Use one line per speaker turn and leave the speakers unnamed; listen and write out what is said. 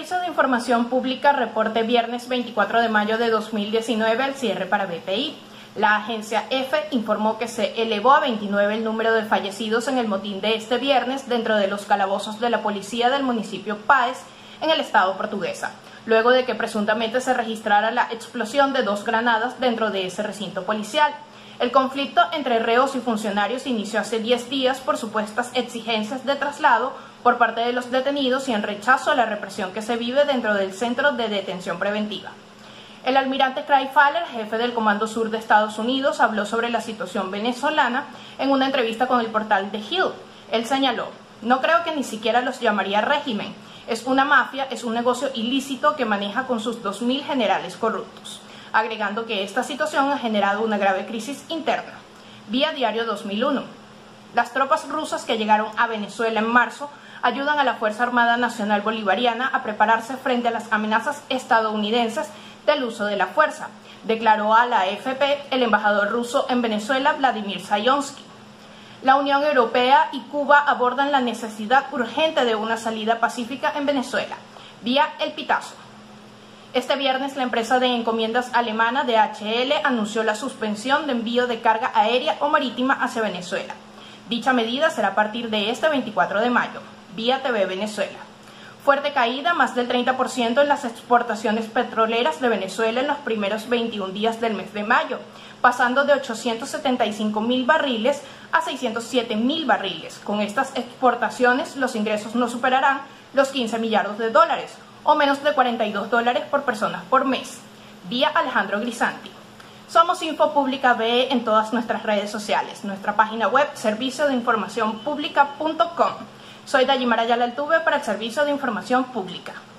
Servicio de Información Pública reporte viernes 24 de mayo de 2019 al cierre para BPI. La agencia EFE informó que se elevó a 29 el número de fallecidos en el motín de este viernes dentro de los calabozos de la policía del municipio Páez, en el estado portuguesa, luego de que presuntamente se registrara la explosión de 2 granadas dentro de ese recinto policial. El conflicto entre reos y funcionarios inició hace 10 días por supuestas exigencias de traslado por parte de los detenidos y en rechazo a la represión que se vive dentro del centro de detención preventiva. El almirante Craig Faller, jefe del Comando Sur de Estados Unidos, habló sobre la situación venezolana en una entrevista con el portal The Hill. Él señaló: "No creo que ni siquiera los llamaría régimen. Es una mafia, es un negocio ilícito que maneja con sus 2000 generales corruptos", agregando que esta situación ha generado una grave crisis interna. Vía Diario 2001. Las tropas rusas que llegaron a Venezuela en marzo ayudan a la Fuerza Armada Nacional Bolivariana a prepararse frente a las amenazas estadounidenses del uso de la fuerza, declaró a la AFP el embajador ruso en Venezuela, Vladimir Sayonsky. La Unión Europea y Cuba abordan la necesidad urgente de una salida pacífica en Venezuela. Vía El Pitazo. Este viernes, la empresa de encomiendas alemana DHL anunció la suspensión de envío de carga aérea o marítima hacia Venezuela. Dicha medida será a partir de este 24 de mayo. Vía TV Venezuela. Fuerte caída, más del 30% en las exportaciones petroleras de Venezuela en los primeros 21 días del mes de mayo, pasando de 875.000 barriles a 607.000 barriles. Con estas exportaciones, los ingresos no superarán los 15 millardos de dólares, o menos de $42 por persona por mes. Vía Alejandro Grisanti. Somos Info Pública BE en todas nuestras redes sociales, nuestra página web serviciodeinformacionpublica.com. Soy Dayimara Yala Altuve para el Servicio de Información Pública.